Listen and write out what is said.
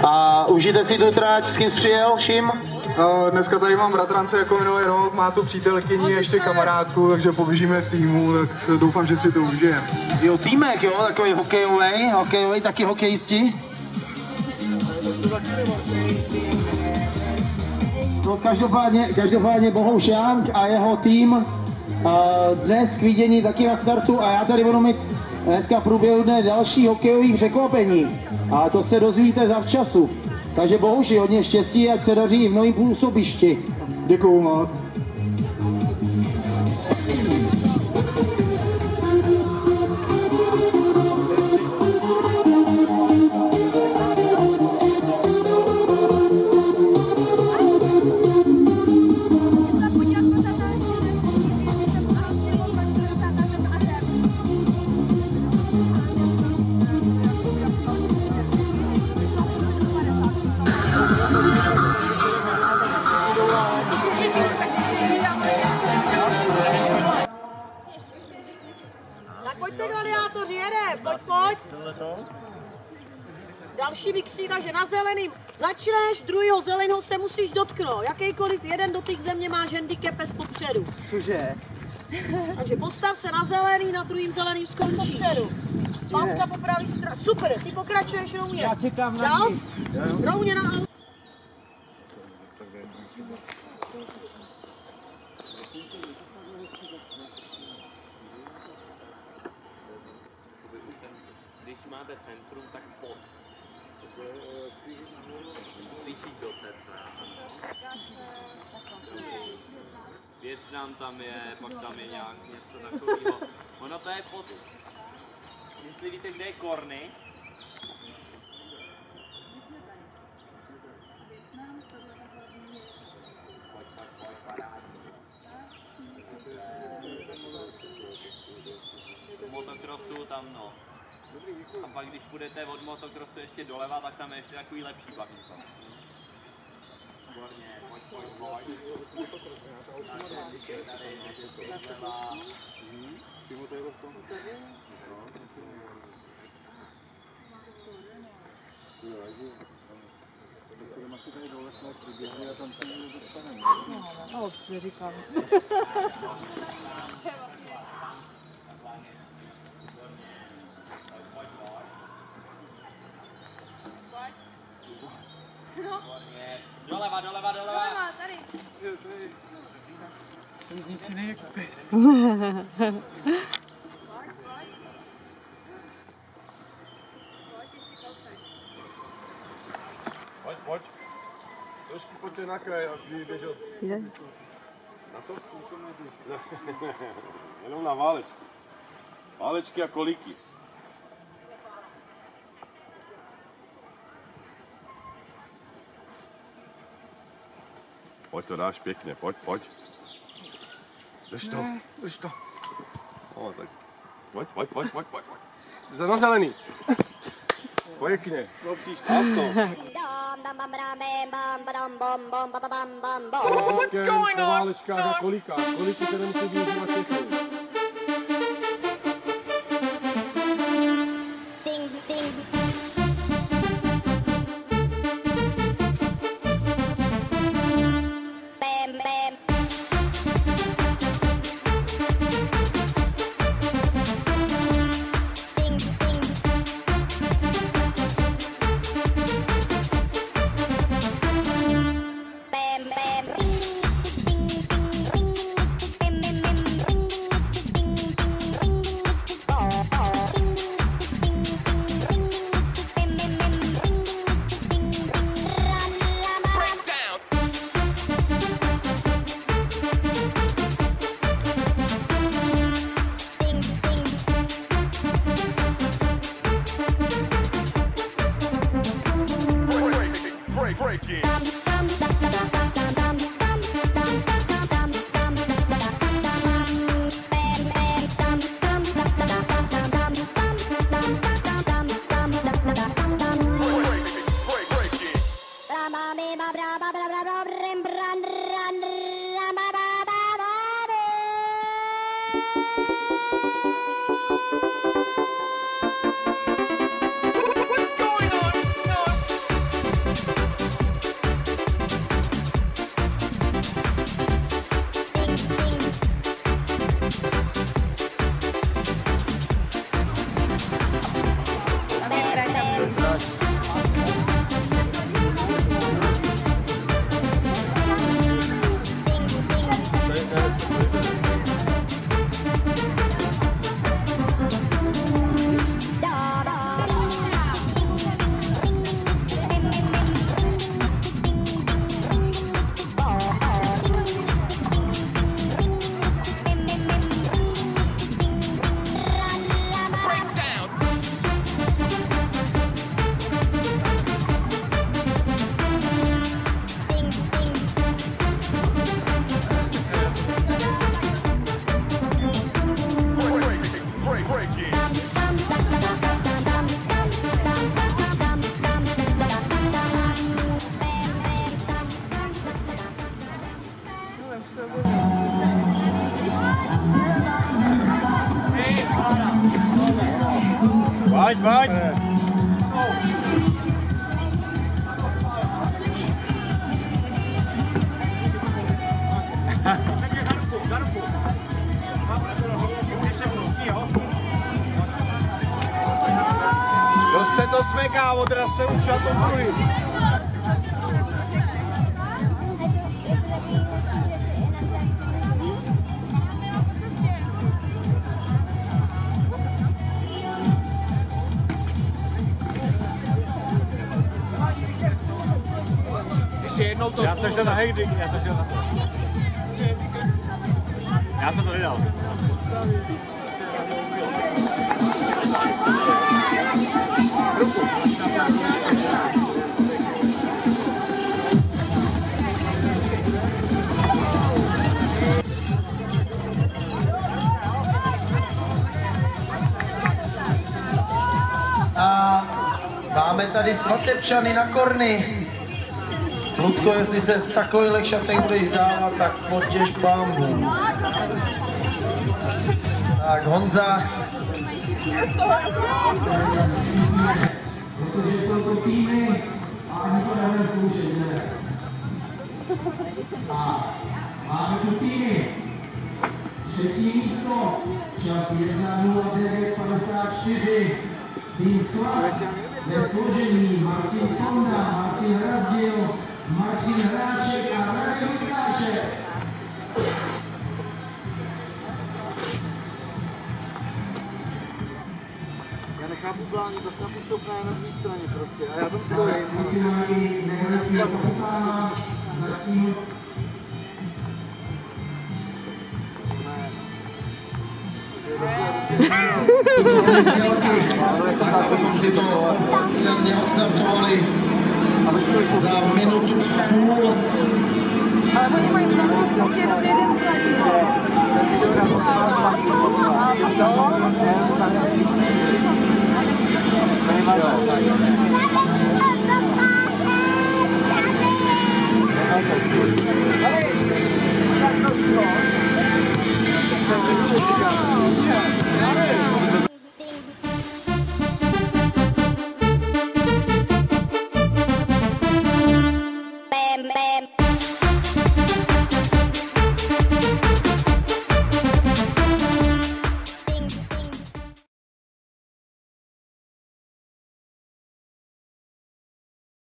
A užijte si tu trať, s kým jsi přijel, Šim? Dneska tady mám bratrance jako minulý rok, má tu přítelkyni, ještě kamarádku, takže poběžíme v týmu, tak doufám, že si to užijeme. Jo, týmek, jo, takový hokejový, taky hokejisti. No, každopádně Bohuš Jank a jeho tým dnes k vidění taky na startu a já tady budu mít dneska v průběhu dne další hokejových překvapení a to se dozvíte zavčasu. Takže Bohuši, hodně štěstí, ať se daří v novém působišti. Děkuju moc. Tak pojďte, gladiátoři, jede, pojď. Další mixí, takže na zeleným začneš, druhýho zeleného se musíš dotknout. Jakýkoliv jeden dotyk země máš handicap bez popředu. Cože? Takže postav se na zelený, na druhým zeleným skončíš. Pávka po pravý straně. Super, ty pokračuješ rovně. Já čekám na Dál? ní. Rovně na auto. Když máte centrum, tak pod. Slyšíš do centra. Vietnam tam je, pak tam je nějak něco takového. Ono to je pod. Jestli víte, kde je Korny? Motocrossu tam no. A pak když půjdete od motocrossu ještě doleva, tak tam je ještě takový lepší bagníko. Výborně, pojď. No, co říkám. Doleva. Doleva, tady. Jsem z nic jiný jako pes. Pojď. Trošku pojďte na kraj, aby běžel. Na co? Jenom na válečky. Válečky a kolíky. Pojď to dáš pěkně, pojď. Drž to. No, tak. Pojď. Za zelený. Pěkně. Kopříš páskou. What's going on? Válečkách a kolíkách. Kolíky se nemusí využívat všechny. Pojď, pojď. Dost se to smeká, odraz se už na tom druhý. Ještě jednou to Já jsem šel na hejdy, já jsem šel na to. Já jsem to nedal. A máme tady svatebčany na korny. Lucko, jestli se v takových šatech budeš dávat, tak potěž bambu. Tak Honza. Protože jsou to týmy a ani to nebudeme zkoušet, ne? A máme tu týmy. Třetí místo, čas 1:09:54. Tým Slav ve složení Martin Sonda, Martin Hrazdil, Martin Hráček a Radek Lukáček. Já nechápu plán, to snad postoupná na druhé straně prostě. A já tam stojím. Odstartovali za minutu a půl. Ale oni mají prostě jenom jeden kraj.